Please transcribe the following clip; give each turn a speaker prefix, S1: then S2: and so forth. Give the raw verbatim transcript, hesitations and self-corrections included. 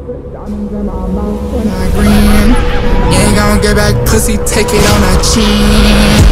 S1: Diamonds in my mouth when I grin. You ain't gon' get back pussy, take it on a chin.